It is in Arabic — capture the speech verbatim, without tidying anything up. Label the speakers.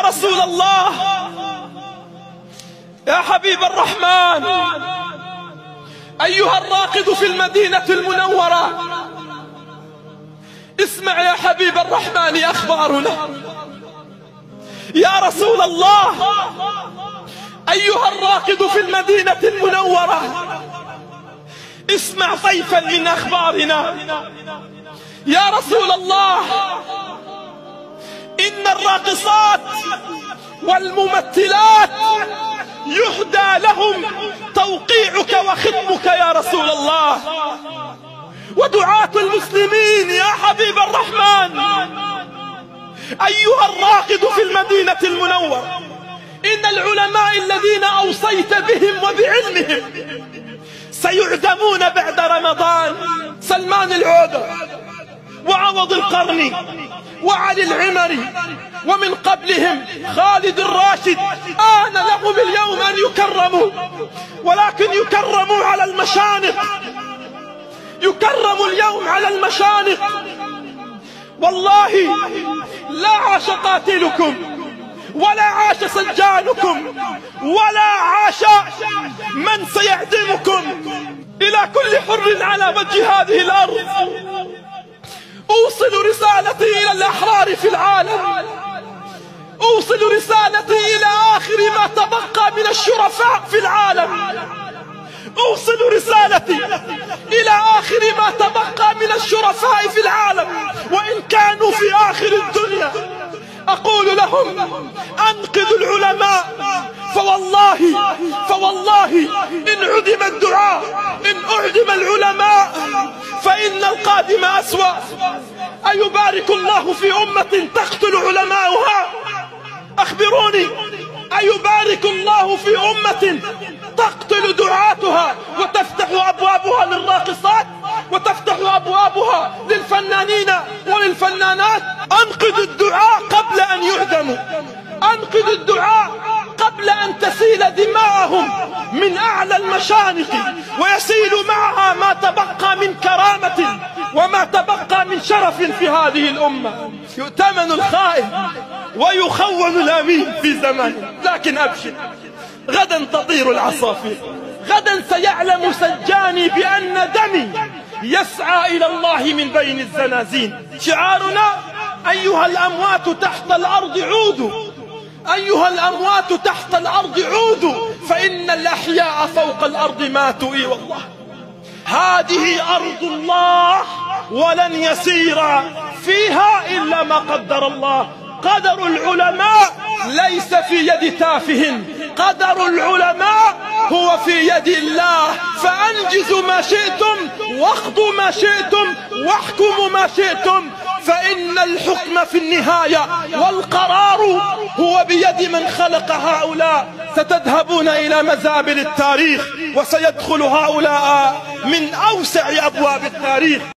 Speaker 1: رسول الله، يا حبيب الرحمن، أيها الراقد في المدينة المنورة، اسمع يا حبيب الرحمن أخبارنا. يا رسول الله، أيها الراقد في المدينة المنورة، اسمع طيفا من أخبارنا. يا رسول الله، إن الراقصات والممثلات يهدى لهم توقيعك وختمك يا رسول الله. ودعاة المسلمين يا حبيب الرحمن، أيها الراقد في المدينة المنورة، إن العلماء الذين أوصيت بهم وبعلمهم سيعدمون بعد رمضان. سلمان العودة وعوض القرني وعلي العمري ومن قبلهم خالد الراشد، آن لهم اليوم أن يكرموا، ولكن يكرموا على المشانق، يكرموا اليوم على المشانق. والله لا عاش قاتلكم ولا عاش سجانكم ولا عاش من سيعدمكم. إلى كل حر على وجه هذه الأرض أوصل رسالتي إلى الأحرار في العالم، أوصل رسالتي إلى آخر ما تبقى من الشرفاء في العالم، أوصل رسالتي إلى آخر ما تبقى من الشرفاء في العالم وإن كانوا في آخر الدنيا. أقول لهم أنقذوا العلماء، فوالله فوالله إن عدم الدعاء، إن أعدم العلماء فإن القادم أسوأ. أيبارك الله في أمة تقتل علماؤها؟ أخبروني، أيبارك الله في أمة تقتل دعاتها وتفتح أبوابها للراقصات وتفتح أبوابها للفنانين وللفنانات؟ أنقذ الدعاء قبل أن يعدموا، أنقذ الدعاء قبل أن تسيل دماءهم من أعلى المشانق ويسيل معها ما تبقى من كرامة وما تبقى من شرف في هذه الأمة. يؤتمن الخائن ويخون الأمين في زمانه، لكن أبشر، غدا تطير العصافير، غدا سيعلم سجاني بأن دمي يسعى إلى الله من بين الزنازين. شعارنا أيها الأموات تحت الأرض عودوا، أيها الأموات تحت الأرض عودوا، فإن الأحياء فوق الأرض ماتوا. إي والله هذه أرض الله ولن يسير فيها إلا ما قدر الله. قدر العلماء ليس في يد تافه، قدر العلماء هو في يد الله. فأنجزوا ما شئتم واخضوا ما شئتم واحكموا ما شئتم، فإن الحكم في النهاية والقرار هو بيد من خلق هؤلاء. ستذهبون إلى مزابل التاريخ وسيدخل هؤلاء من أوسع أبواب التاريخ.